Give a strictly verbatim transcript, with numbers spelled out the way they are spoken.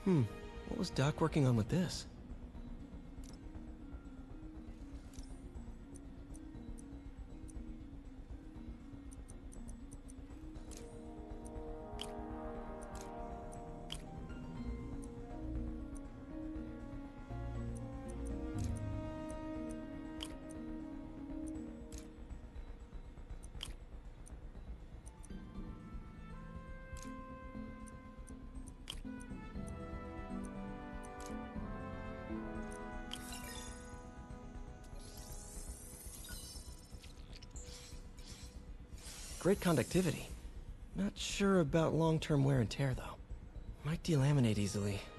Hmm, what was Doc working on with this? Great conductivity. Not sure about long-term wear and tear, though. Might delaminate easily.